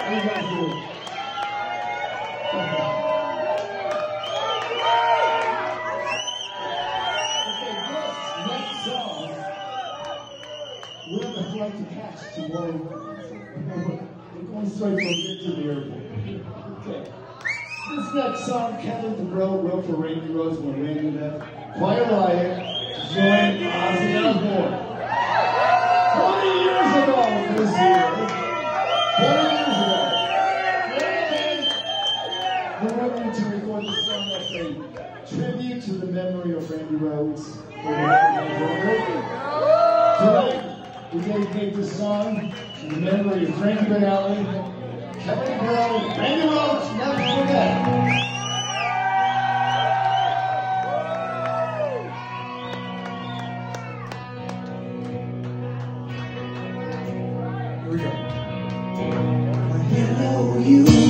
you guys doing? We have a flight to catch tomorrow morning. We're going straight from here to the airport. Okay. This next song, Kevin DeBro wrote for Randy Rhoads when Randy left Quiet Riot to join Ozzy Osbourne. 20 years ago this year. 20 years ago. We wanted to record this song as a tribute to the memory of Randy Rhoads. Tonight, we dedicate this song to the memory of Frankie Banali, Kevin DeBro, Randy Rhoads, never forget. Here we go. I know you.